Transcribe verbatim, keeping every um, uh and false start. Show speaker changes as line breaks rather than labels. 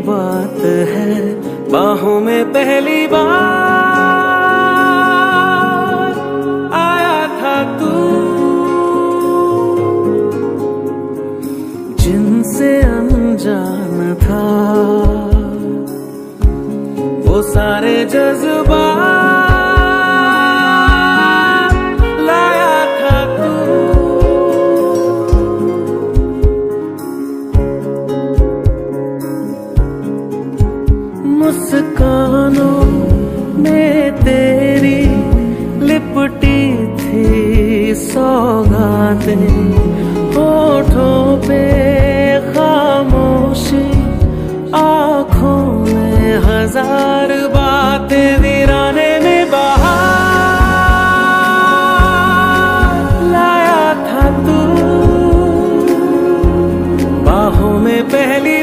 बात है, बाहों में पहली बार आया था तू, जिनसे अनजान था वो सारे जज्बात लाया था तू। मुस्कानों में तेरी लिपटी थी सौगातें, होठों पे खामोशी, आँखों में हजार बातें, वीराने में बहार लाया था तू, बाहों में पहली